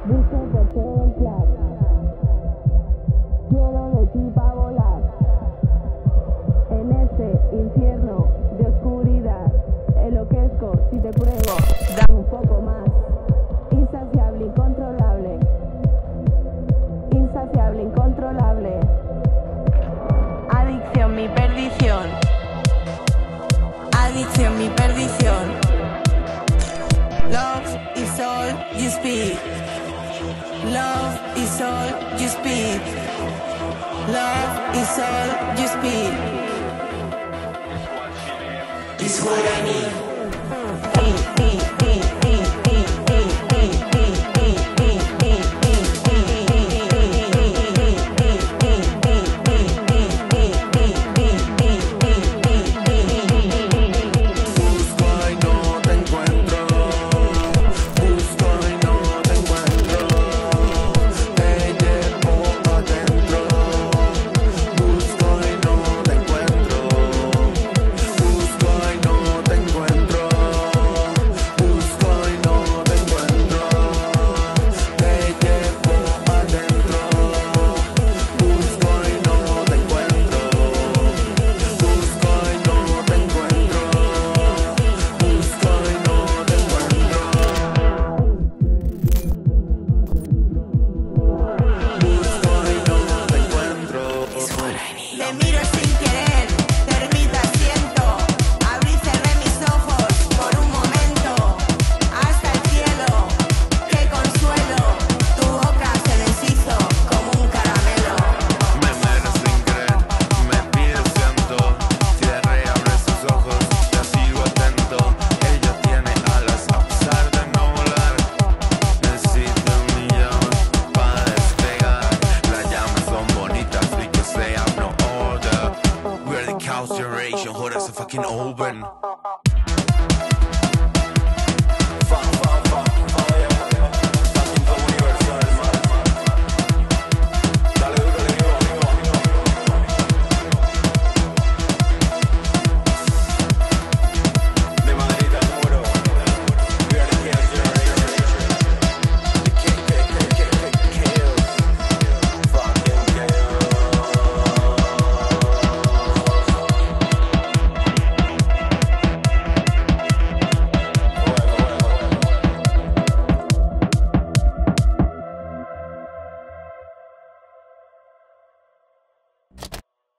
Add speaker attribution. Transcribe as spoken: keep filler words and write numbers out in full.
Speaker 1: Busco por todo el plan. Quiero de ti pa' volar. En este infierno de oscuridad, enloquezco si te pruebo. Dame un poco más. Insaciable, incontrolable. Insaciable, incontrolable. Adicción, mi perdición. Adicción, mi perdición. Love is all you speak. Love is all you speak. Love is all you speak. It's what I need.
Speaker 2: Generation, hold us a fucking open.